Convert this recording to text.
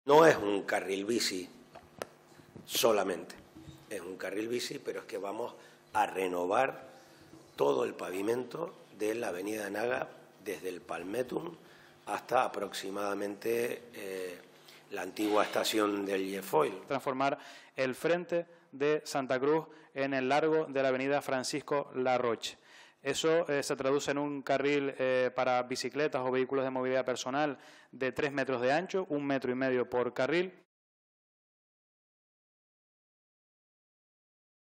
No es un carril bici solamente, es un carril bici, pero es que vamos a renovar todo el pavimento de la avenida Naga desde el Palmetum hasta aproximadamente la antigua estación del Llefoil. Transformar el frente de Santa Cruz en el largo de la avenida Francisco Larroche. Eso se traduce en un carril para bicicletas o vehículos de movilidad personal de 3 metros de ancho, 1,5 metros por carril.